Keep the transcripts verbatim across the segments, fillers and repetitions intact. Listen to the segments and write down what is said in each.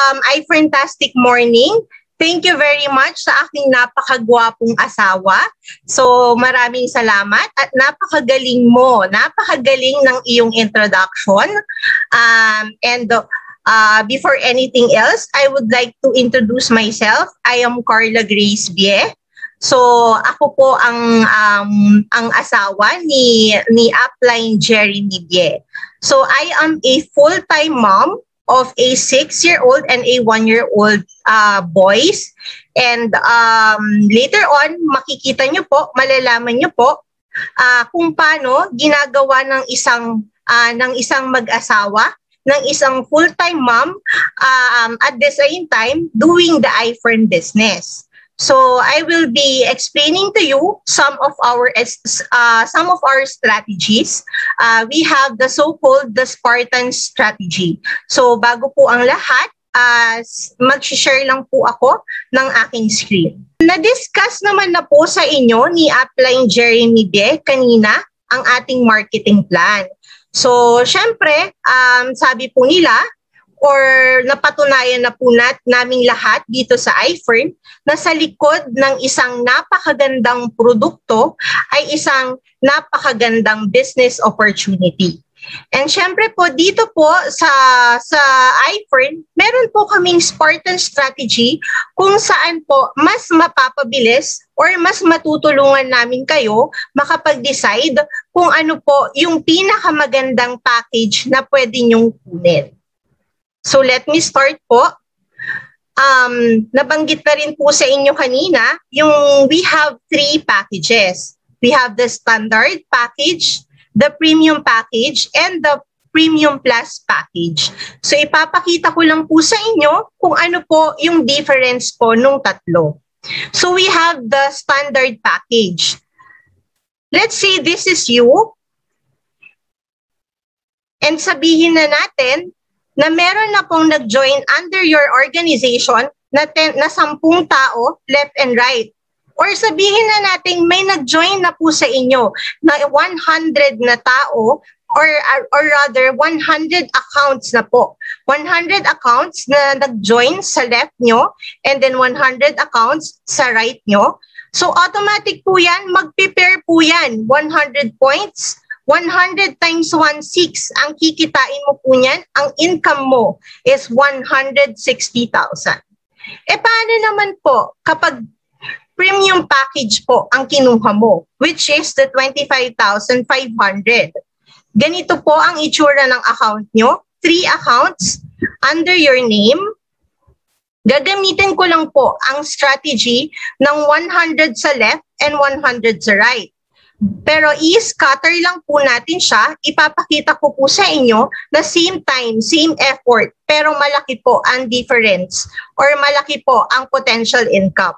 um, I-Fantastic morning. Thank you very much sa aking napakagwapong asawa. So maraming salamat at napakagaling mo. Napakagaling ng iyong introduction. Um, and uh, before anything else, I would like to introduce myself. I am Karla Bie. So ako po ang um, ang asawa ni ni upline Jeremy Bie. So I am a full-time mom of a six-year-old and a one-year-old uh, boys. And um, later on, makikita nyo po, malalaman nyo po uh, kung paano ginagawa ng isang uh, ng isang mag-asawa, ng isang full-time mom, um, at the same time doing the I-Fern business. So I will be explaining to you some of our uh, some of our strategies. Uh, we have the so-called the Spartans strategy. So bago po ang lahat, uh, mag-share lang po ako ng aking screen. Na-discuss naman na po sa inyo ni upline Jeremy Bie kanina ang ating marketing plan. So syempre, um, sabi po nila, or napatunayan na po nat naming lahat dito sa I-Fern na sa likod ng isang napakagandang produkto ay isang napakagandang business opportunity. And syempre po dito po sa sa I-Fern, meron po kaming Spartan strategy kung saan po mas mapapabilis or mas matutulungan namin kayo makapag-decide kung ano po yung pinakamagandang package na pwede nyong kunin. So let me start po. Um, nabanggit na rin po sa inyo kanina, yung we have three packages. We have the standard package, the premium package, and the premium plus package. So ipapakita ko lang po sa inyo kung ano po yung difference po nung tatlo. So we have the standard package. Let's say this is you. And sabihin na natin, na meron na pong nag-join under your organization na, ten, na sampung tao, left and right. Or sabihin na natin may nag-join na po sa inyo na one hundred na tao or, or rather one hundred accounts na po. one hundred accounts na nag-join sa left nyo and then one hundred accounts sa right nyo. So automatic po yan, mag-prepare po yan. one hundred points, one hundred times one hundred six, ang kikitain mo po niyan, ang income mo is one hundred sixty thousand. E paano naman po kapag premium package po ang kinuha mo, which is the twenty-five thousand five hundred. Ganito po ang itsura ng account nyo, three accounts under your name. Gagamitin ko lang po ang strategy ng one hundred sa left and one hundred sa right. Pero i-scatter lang po natin siya, ipapakita ko po sa inyo na same time, same effort, pero malaki po ang difference or malaki po ang potential income.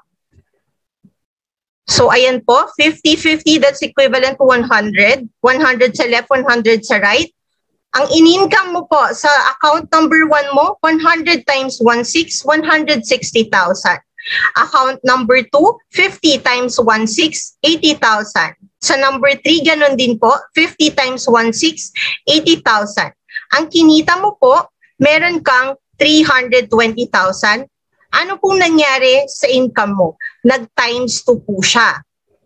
So ayan po, fifty fifty, that's equivalent to one hundred. one hundred sa left, one hundred sa right. Ang in-income mo po sa account number one mo, one hundred times one hundred six, one hundred sixty thousand. Account number two, fifty times one hundred six, eighty thousand. Sa number three, ganun din po, fifty times one hundred six, eighty thousand. Ang kinita mo po, meron kang three hundred twenty thousand. Ano pong nangyari sa income mo? Nag-times two po siya.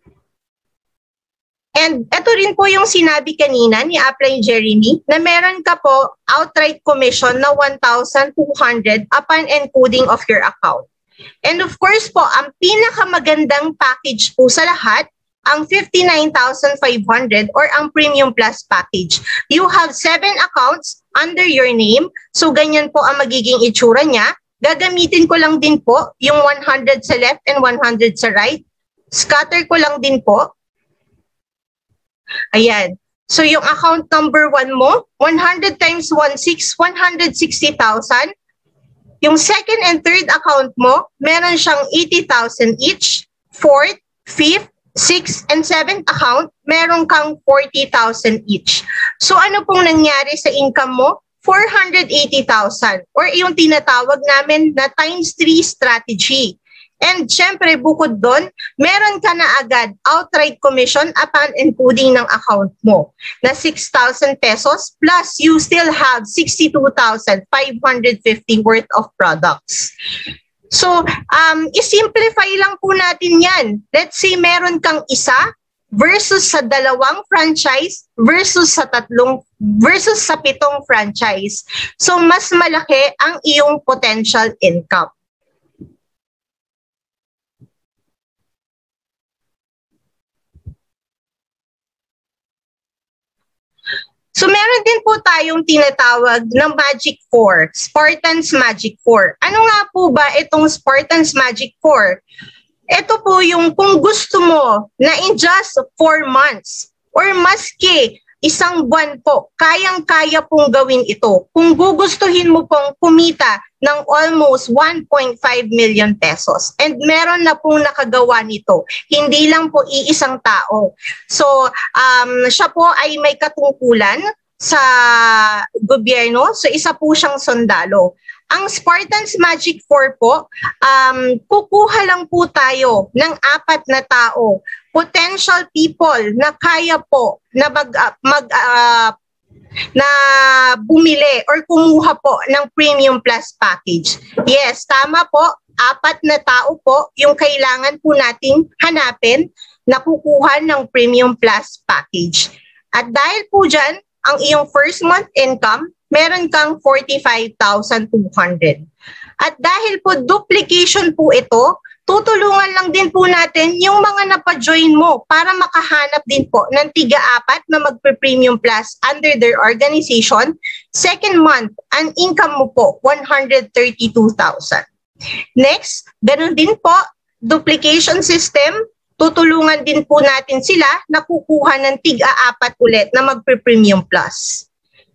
And ito rin po yung sinabi kanina ni upline Jeremy na meron ka po outright commission na one thousand two hundred upon encoding of your account. And of course po, ang pinakamagandang package po sa lahat, ang fifty-nine thousand five hundred or ang Premium Plus package. You have seven accounts under your name. So ganyan po ang magiging itsura niya. Gagamitin ko lang din po yung one hundred sa left and one hundred sa right. Scatter ko lang din po. Ayan. So yung account number one mo, one hundred times one hundred six, one hundred sixty thousand. Yung second and third account mo, meron siyang eighty thousand each. Fourth, fifth, sixth, and seventh account, meron kang forty thousand each. So ano pong nangyari sa income mo? four hundred eighty thousand or yung tinatawag namin na times three strategy. And syempre, bukod doon, meron ka na agad outright commission upon encoding ng account mo na six thousand pesos plus you still have sixty-two thousand five hundred fifty worth of products. So, um, isimplify lang po natin yan. Let's say meron kang isa versus sa dalawang franchise versus sa tatlong versus sa pitong franchise. So, mas malaki ang iyong potential income. So meron din po tayong tinatawag na Magic Four, Spartans Magic Four. Ano nga po ba itong Spartans Magic Four? Ito po yung kung gusto mo na in just four months or maski isang buwan po, kayang-kaya pong gawin ito. Kung gugustuhin mo pong kumita ng almost one point five million pesos. And meron na pong nakagawa nito. Hindi lang po iisang tao. So, um, siya po ay may katungkulan sa gobyerno. So, isa po siyang sundalo. Ang Spartans Magic Four po, um, kukuha lang po tayo ng apat na tao, potential people na kaya po na mag, uh, mag uh, na bumili or kumuha po ng Premium Plus package. Yes, tama po, apat na tao po yung kailangan po nating hanapin na kukuha ng Premium Plus package. At dahil po dyan, ang iyong first month income, meron kang forty-five thousand two hundred. At dahil po duplication po ito, tutulungan lang din po natin yung mga napa-join mo para makahanap din po ng tiga-apat na magpe-Premium Plus under their organization. Second month, ang income mo po, one hundred thirty-two thousand. Next, ganun din po, duplication system, tutulungan din po natin sila na kukuha ng tiga-apat ulit na magpe-Premium Plus.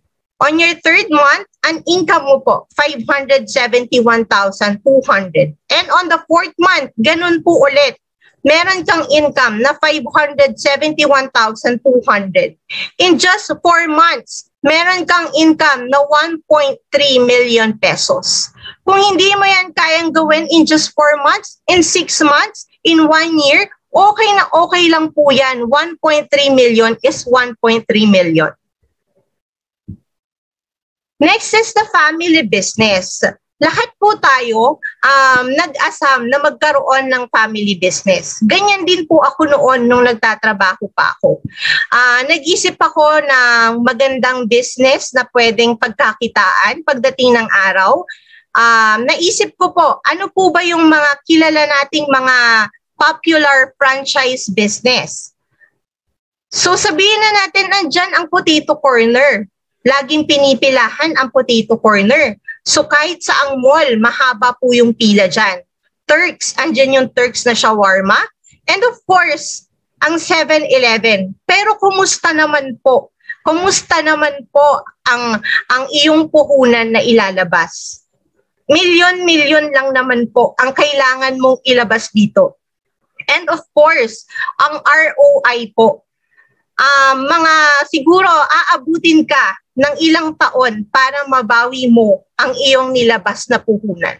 On your third month, ang income mo po, five hundred seventy-one thousand two hundred. And on the fourth month, ganun po ulit. Meron kang income na five hundred seventy-one thousand two hundred. In just four months, meron kang income na one point three million pesos. Kung hindi mo yan kayang gawin in just four months, in six months, in one year, okay na okay lang po yan. one point three million is one point three million. Next is the family business. Lahat po tayo um, nag-asam na magkaroon ng family business. Ganyan din po ako noon nung nagtatrabaho pa ako. Uh, nag-isip ako ng magandang business na pwedeng pagkakitaan pagdating ng araw. Um, naisip ko po, ano po ba yung mga kilala nating mga popular franchise business? So sabihin na natin, nandyan ang potato corner. Laging pinipilahan ang potato corner. So kahit saang mall, mahaba po yung pila dyan. Turks, andyan yung Turks na shawarma. And of course, ang seven eleven. Pero kumusta naman po? Kumusta naman po ang, ang iyong puhunan na ilalabas? Milyon-milyon lang naman po ang kailangan mong ilabas dito. And of course, ang R O I po. Um, mga siguro aabutin ka ng ilang taon para mabawi mo ang iyong nilabas na puhunan.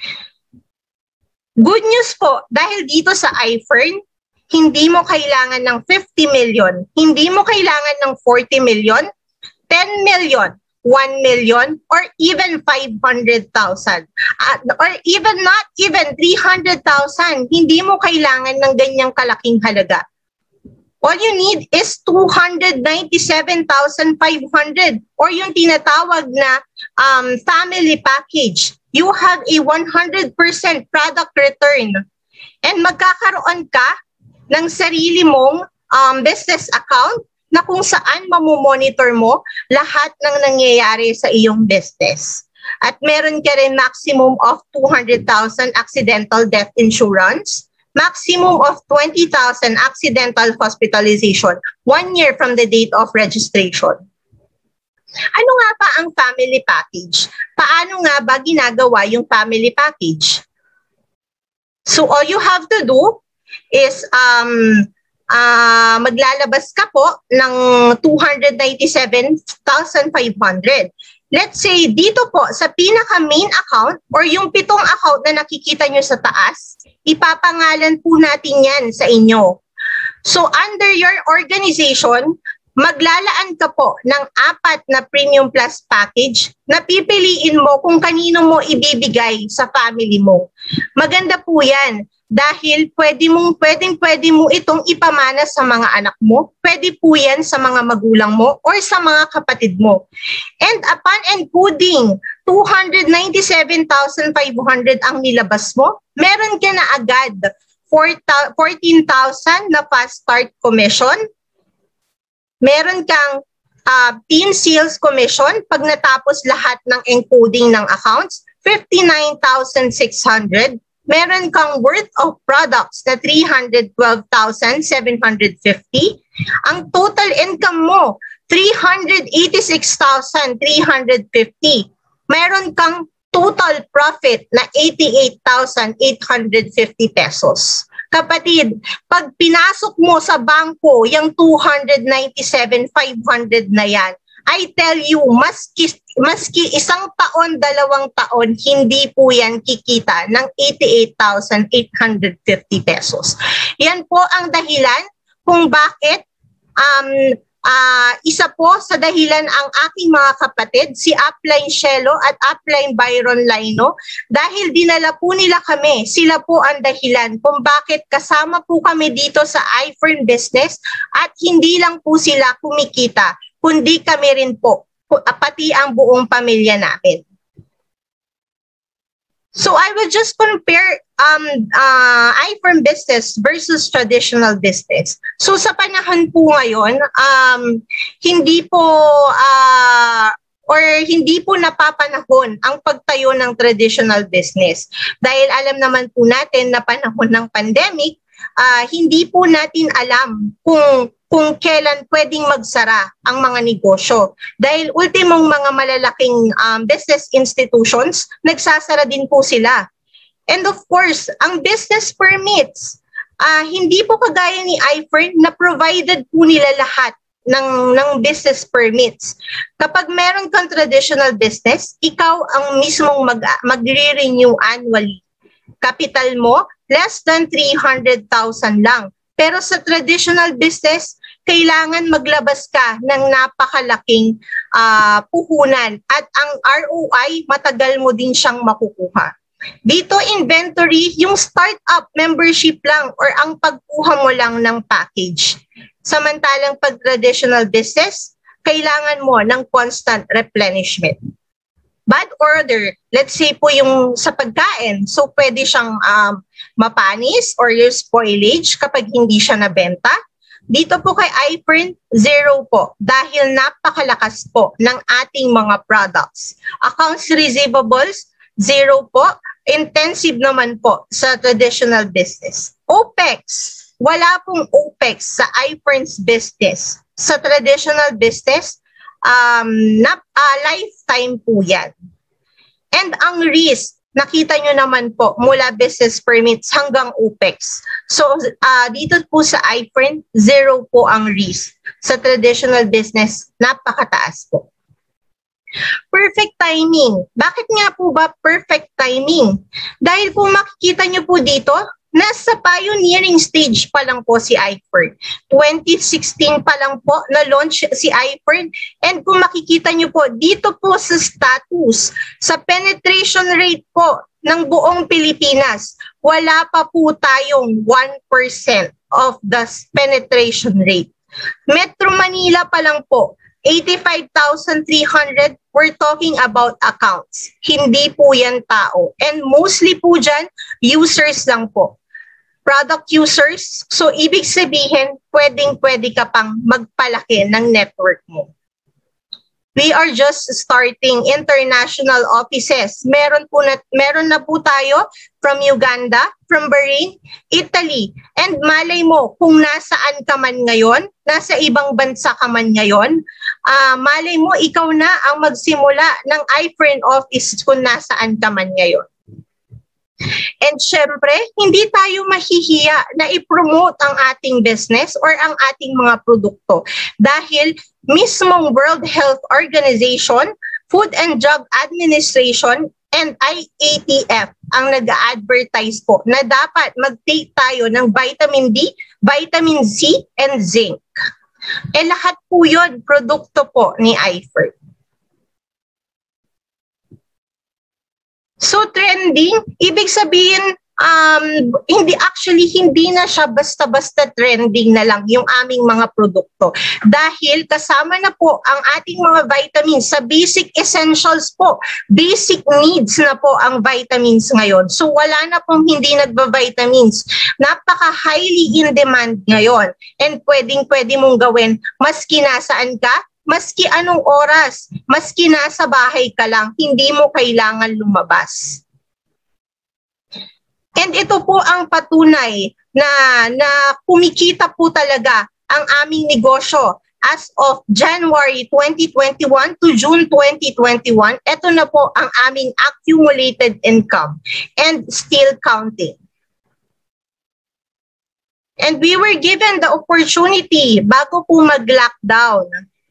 Good news po, dahil dito sa I-Fern, hindi mo kailangan ng fifty million, hindi mo kailangan ng forty million, ten million, one million, or even five hundred thousand. Uh, or even not even three hundred thousand, hindi mo kailangan ng ganyang kalaking halaga. All you need is two hundred ninety-seven thousand five hundred or yung tinatawag na um, family package. You have a one hundred percent product return. And magkakaroon ka ng sarili mong um, business account na kung saan mamomonitor mo lahat ng nangyayari sa iyong business. At meron ka rin maximum of two hundred thousand accidental death insurance, maximum of twenty thousand accidental hospitalization one year from the date of registration. Ano nga ba ang family package? Paano nga ba ginagawa yung family package? So all you have to do is um, uh, maglalabas ka po ng two hundred ninety-seven thousand five hundred. let's say dito po sa pinaka main account or yung pitong account na nakikita nyo sa taas, ipapangalan po natin yan sa inyo. So under your organization, maglalaan ka po ng apat na Premium Plus package na pipiliin mo kung kanino mo ibibigay sa family mo. Maganda po yan dahil pwede mong, pwedeng pwede mo itong ipamana sa mga anak mo, pwede po yan sa mga magulang mo or sa mga kapatid mo. And upon encoding, two hundred ninety-seven thousand five hundred ang nilabas mo, meron ka na agad fourteen thousand na fast start commission. Meron kang uh, teen sales commission pag natapos lahat ng encoding ng accounts, fifty-nine thousand six hundred. Meron kang worth of products na three hundred twelve thousand seven hundred fifty. Ang total income mo, three hundred eighty-six thousand three hundred fifty. Meron kang total profit na eighty-eight thousand eight hundred fifty pesos. Kapatid, pag pinasok mo sa bangko yung two hundred ninety-seven thousand five hundred na yan, I tell you, maski, maski isang taon, dalawang taon, hindi po yan kikita ng eighty-eight thousand eight hundred fifty pesos. Yan po ang dahilan kung bakit um, uh, isa po sa dahilan ang aking mga kapatid, si Upline Shelo at Upline Byron Lino, dahil dinala po nila kami, sila po ang dahilan kung bakit kasama po kami dito sa I-Fern business at hindi lang po sila kumikita, kundi kami rin po, pati ang buong pamilya namin. So I will just compare um, uh, I-Fern business versus traditional business. So sa panahon po ngayon, um, hindi po uh, or hindi po napapanahon ang pagtayo ng traditional business. Dahil alam naman po natin na panahon ng pandemic, uh, hindi po natin alam kung kung kailan pwedeng magsara ang mga negosyo. Dahil ultimong mga malalaking um, business institutions, nagsasara din po sila. And of course, ang business permits, uh, hindi po kagaya ni I-Fern na provided po nila lahat ng, ng business permits. Kapag meron kang traditional business, ikaw ang mismong mag, magre-renew annually. Capital mo, less than three hundred thousand lang. Pero sa traditional business, kailangan maglabas ka ng napakalaking uh, puhunan at ang R O I, matagal mo din siyang makukuha. Dito inventory, yung startup membership lang or ang pagkuha mo lang ng package. Samantalang pag traditional business, kailangan mo ng constant replenishment. Bad order, let's say po yung sa pagkain, so pwede siyang um, mapanis or yung spoilage kapag hindi siya nabenta. Dito po kay I-Fern, zero po dahil napakalakas po ng ating mga products. Accounts receivables, zero po. Intensive naman po sa traditional business. OPEX, wala pong OPEX sa I-Fern's business. Sa traditional business, um, na, uh, lifetime po yan. And ang risk, nakita nyo naman po mula business permits hanggang OPEX. So uh, dito po sa I-Fern, zero po ang risk. Sa traditional business, napakataas po. Perfect timing. Bakit nga po ba perfect timing? Dahil kung makikita nyo po dito, nasa pioneering stage pa lang po si I-Fern. twenty sixteen pa lang po na-launch si I-Fern. And kung makikita nyo po, dito po sa status, sa penetration rate po ng buong Pilipinas, wala pa po tayong one percent of the penetration rate. Metro Manila pa lang po, eighty-five thousand three hundred, we're talking about accounts. Hindi po yan tao. And mostly po dyan, users lang po. Product users, so ibig sabihin, pwedeng-pwede ka pang magpalaki ng network mo. We are just starting international offices. Meron, po na, meron na po tayo from Uganda, from Bahrain, Italy. And malay mo, kung nasaan ka man ngayon, nasa ibang bansa ka man ngayon, uh, malay mo, ikaw na ang magsimula ng I-Fern office kung nasaan ka man ngayon. And syempre, hindi tayo mahihiya na i-promote ang ating business or ang ating mga produkto. Dahil mismong World Health Organization Food and Drug Administration and I A T F ang nag-advertise po na dapat mag-take tayo ng vitamin D, vitamin C, and zinc. Eh lahat po yun, produkto po ni I-Fern. So trending, ibig sabihin, um, hindi actually hindi na siya basta-basta trending na lang yung aming mga produkto. Dahil kasama na po ang ating mga vitamins sa basic essentials po. Basic needs na po ang vitamins ngayon. So wala na pong hindi nagba-vitamins. Napaka-highly in demand ngayon. And pwedeng-pwede mong gawin maski nasaan ka, maski anong oras, maski nasa bahay ka lang, hindi mo kailangan lumabas. And ito po ang patunay na, na kumikita po talaga ang aming negosyo. As of January twenty twenty-one to June twenty twenty-one, ito na po ang aming accumulated income and still counting. And we were given the opportunity bago po mag-lockdown.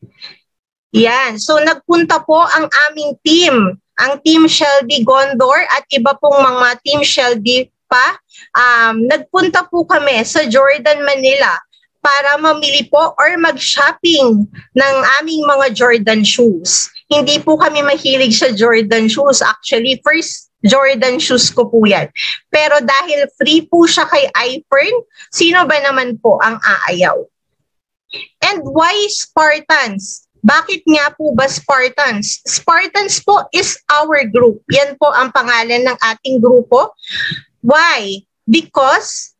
Yan. So nagpunta po ang aming team, ang Team Shelby Gondor at iba pong mga Team Shelby pa. Um, nagpunta po kami sa Jordan, Manila para mamili po or mag-shopping ng aming mga Jordan shoes. Hindi po kami mahilig sa Jordan shoes. Actually, first Jordan shoes ko po yan. Pero dahil free po siya kay I-Fern, sino ba naman po ang aayaw? And why Spartans? Bakit nga po ba Spartans? Spartans po is our group. Yan po ang pangalan ng ating grupo. Why? Because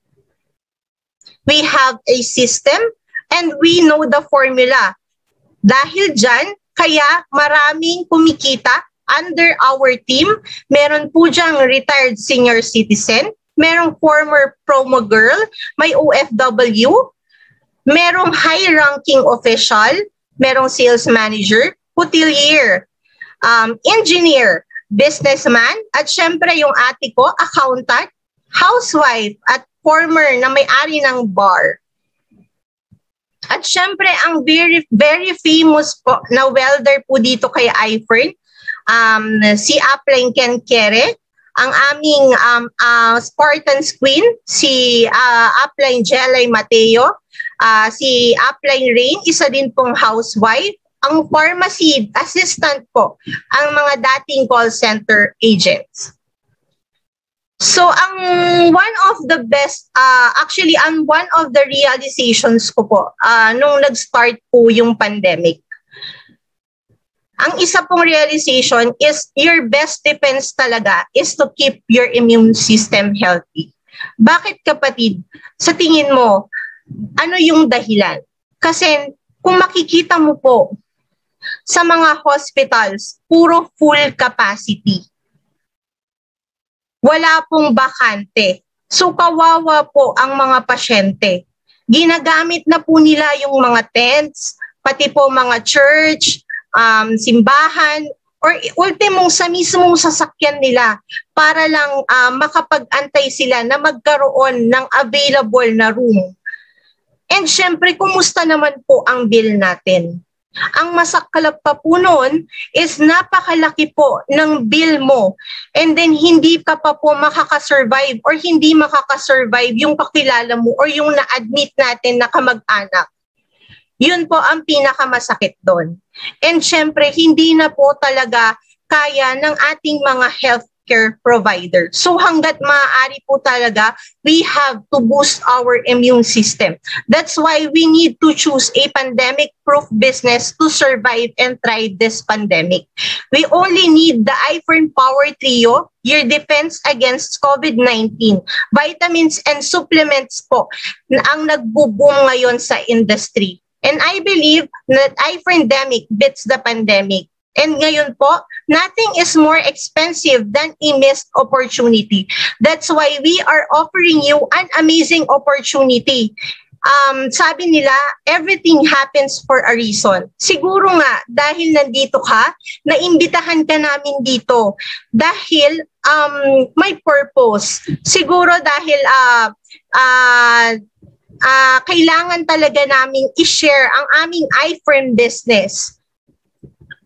we have a system and we know the formula. Dahil dyan, kaya maraming kumikita under our team. Meron po dyang retired senior citizen, merong former promo girl, may O F W, merong high-ranking official, merong sales manager, hotelier, um, engineer, businessman, at syempre yung ate ko, accountant, housewife, at former na may-ari ng bar. At syempre, ang very, very famous po na welder po dito kay I-Fern, um, si Upline Ken Kere, ang aming um, uh, Spartans Queen, si uh, Upline Jelay Mateo, Uh, si Upline Rain, isa din pong housewife. Ang pharmacy assistant po, ang mga dating call center agents. So, ang one of the best, uh, actually, ang one of the realizations ko po, uh, nung nag-start po yung pandemic, ang isa pong realization is your best defense talaga is to keep your immune system healthy. Bakit kapatid? Sa tingin mo, ano yung dahilan? Kasi kung makikita mo po sa mga hospitals, puro full capacity. Wala pong bakante. So kawawa po ang mga pasyente. Ginagamit na po nila yung mga tents, pati po mga church, um, simbahan, or ultimong sa mismong sasakyan nila para lang uh, makapag-antay sila na magkaroon ng available na room. And syempre, kumusta naman po ang bill natin? Ang masaklap pa po noon is napakalaki po ng bill mo. And then hindi ka pa po makakasurvive or hindi makakasurvive yung kakilala mo or yung na-admit natin na kamag-anak. Yun po ang pinakamasakit doon. And syempre, hindi na po talaga kaya ng ating mga healthcare provider. So hanggat maaari po talaga, we have to boost our immune system. That's why we need to choose a pandemic-proof business to survive and thrive this pandemic. We only need the I-Fern Power Trio, your defense against COVID nineteen. Vitamins and supplements po na ang nagbo-boom ngayon sa industry. And I believe that I-Ferndemic beats the pandemic. And ngayon po, nothing is more expensive than a missed opportunity. That's why we are offering you an amazing opportunity. Um, sabi nila, everything happens for a reason. Siguro nga, dahil nandito ka, naimbitahan ka namin dito. Dahil um, may purpose. Siguro dahil uh, uh, uh, kailangan talaga namin i-share ang aming I-Fern business.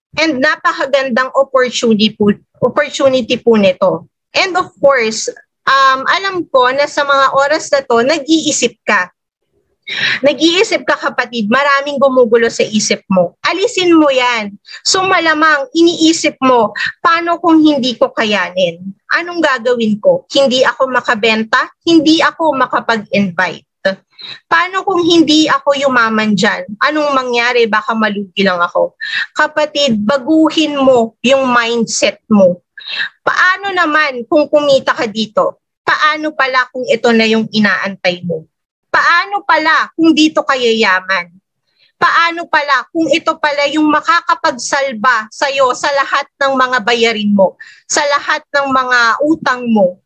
And napakagandang opportunity po, opportunity po nito. And of course, um, alam ko na sa mga oras na to, nag-iisip ka. Nag-iisip ka kapatid, maraming gumugulo sa isip mo. Alisin mo yan. So malamang iniisip mo, paano kung hindi ko kayanin? Anong gagawin ko? Hindi ako makabenta? Hindi ako makapag-invite? Paano kung hindi ako yumaman dyan? Anong mangyari? Baka malugi lang ako. Kapatid, baguhin mo yung mindset mo. Paano naman kung kumita ka dito? Paano pala kung ito na yung inaantay mo? Paano pala kung dito ka yayaman? Paano pala kung ito pala yung makakapagsalba sa'yo sa lahat ng mga bayarin mo, sa lahat ng mga utang mo?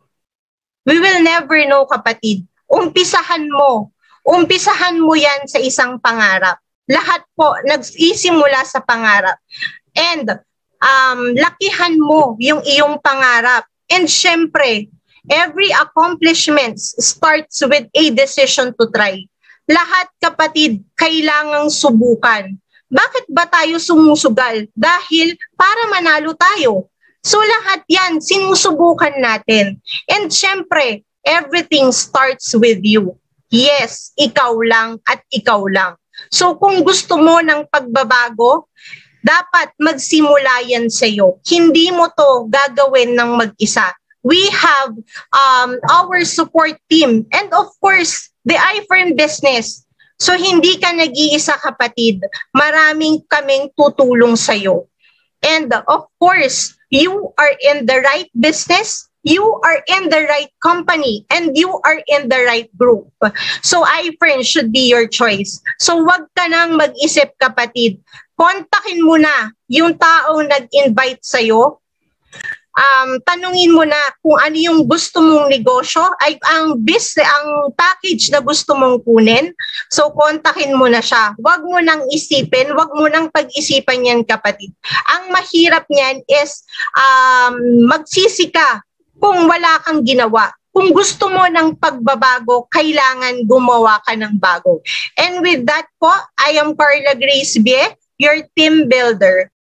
We will never know, kapatid. Umpisahan mo. Umpisahan mo yan sa isang pangarap. Lahat po nagsisimula sa pangarap. And um, lakihan mo yung iyong pangarap. And syempre, every accomplishment starts with a decision to try. Lahat, kapatid, kailangang subukan. Bakit ba tayo sumusugal? Dahil para manalo tayo. So lahat yan, sinusubukan natin. And syempre, everything starts with you. Yes, ikaw lang at ikaw lang. So kung gusto mo ng pagbabago, dapat magsimula yan sa'yo. Hindi mo to gagawin ng mag-isa. We have um, our support team and of course, the I-Fern business. So hindi ka nag-iisa, kapatid. Maraming kaming tutulong sa'yo. And of course, you are in the right business. You are in the right company and you are in the right group. So I-Fern should be your choice. So wag ka nang mag-isip, kapatid. Kontakin mo na yung taong nag-invite sa'yo. Um, tanungin mo na kung ano yung gusto mong negosyo, ay ang bis, ang package na gusto mong kunin. So kontakin mo na siya. Wag mo nang isipin, wag mo nang pag-isipan yan, kapatid. Ang mahirap niyan is um, magsisi ka kung wala kang ginawa. Kung gusto mo ng pagbabago, kailangan gumawa ka ng bago. And with that po, I am Karla Bie, your team builder.